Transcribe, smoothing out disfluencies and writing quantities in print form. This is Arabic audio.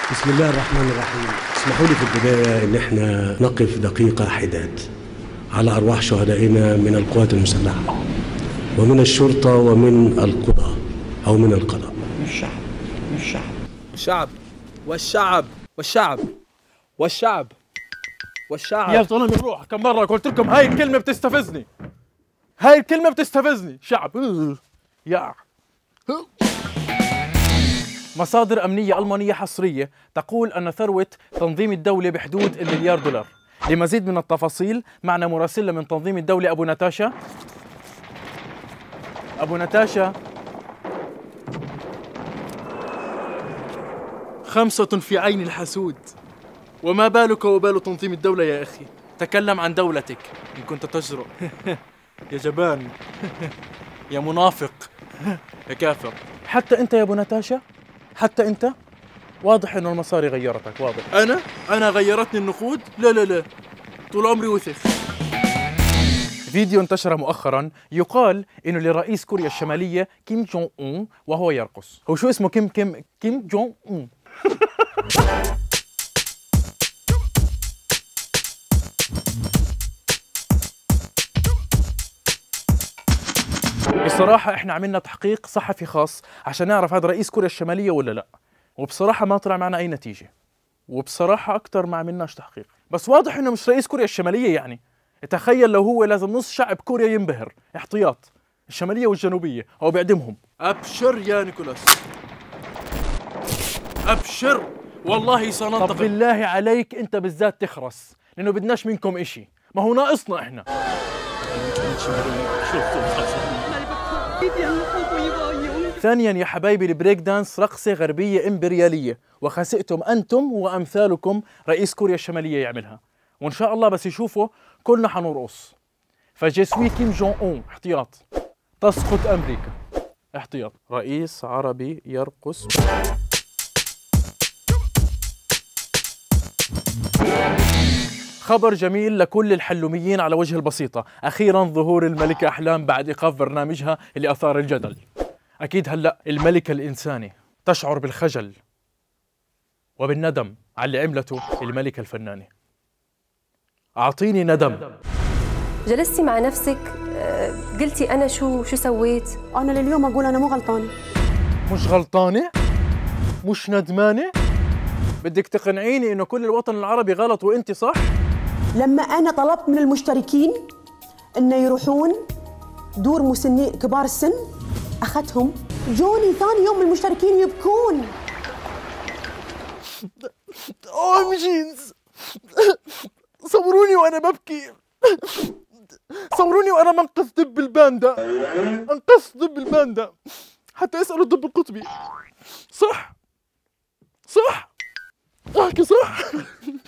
بسم الله الرحمن الرحيم. اسمحوا لي في البداية إن احنا نقف دقيقة حداد على أرواح شهدائنا من القوات المسلحة ومن الشرطة ومن القضاء أو من القضاء. الشعب والشعب يا زلمه روح، كم مرة قلت لكم هاي الكلمة بتستفزني، هاي الكلمة بتستفزني. شعب يا مصادر أمنية ألمانية حصرية تقول أن ثروة تنظيم الدولة بحدود المليار دولار. لمزيد من التفاصيل معنا مراسلة من تنظيم الدولة أبو نتاشا. أبو نتاشا، 5 في عين الحسود، وما بالك وبال تنظيم الدولة يا أخي؟ تكلم عن دولتك إن كنت تجرؤ. يا جبان، يا منافق، يا كافر. حتى أنت يا أبو نتاشا، حتى أنت واضح إنه المصاري غيرتك. واضح. أنا غيرتني النقود؟ لا، طول عمري وثق. فيديو انتشر مؤخرا يقال إنه لرئيس كوريا الشمالية كيم جونغ أون وهو يرقص. هو شو اسمه؟ كيم جونغ أون. بصراحة احنا عملنا تحقيق صحفي خاص عشان نعرف هذا رئيس كوريا الشمالية ولا لا، وبصراحة ما طلع معنا أي نتيجة، وبصراحة أكتر ما عملناش تحقيق. بس واضح إنه مش رئيس كوريا الشمالية يعني. تخيل لو هو لازم نص شعب كوريا ينبهر، احتياط الشمالية والجنوبية أو بيعدمهم. أبشر يا نيكولاس، أبشر، والله سننتقم. طب بالله عليك أنت بالذات تخرس، لأنه بدناش منكم إشي، ما هو ناقصنا إحنا. ثانيا يا حبايبي، البريك دانس رقصة غربية إمبريالية، وخسئتم أنتم وأمثالكم رئيس كوريا الشمالية يعملها، وإن شاء الله بس يشوفوا كلنا حنرقص. فجسوي كيم جون أون، احتياط، تسقط أمريكا، احتياط. رئيس عربي يرقص. خبر جميل لكل الحلوميين على وجه البسيطة، أخيراً ظهور الملكة أحلام بعد إيقاف برنامجها اللي أثار الجدل. أكيد هلأ الملكة الإنسانة تشعر بالخجل وبالندم على اللي عملته الملكة الفنانة. أعطيني ندم. جلستي مع نفسك قلتي أنا شو سويت؟ أنا لليوم أقول أنا مو غلطانة. مش غلطانة؟ مش ندمانة؟ بدك تقنعيني إنه كل الوطن العربي غلط وإنتي صح؟ لما أنا طلبت من المشتركين إنه يروحون دور مسنين كبار السن، أخذتهم، جوني ثاني يوم المشتركين يبكون. جينز، صوروني وأنا ببكي، صوروني وأنا منقذ دب الباندا، أنقذت دب الباندا حتى يسألوا الدب القطبي. صح؟ احكي صح؟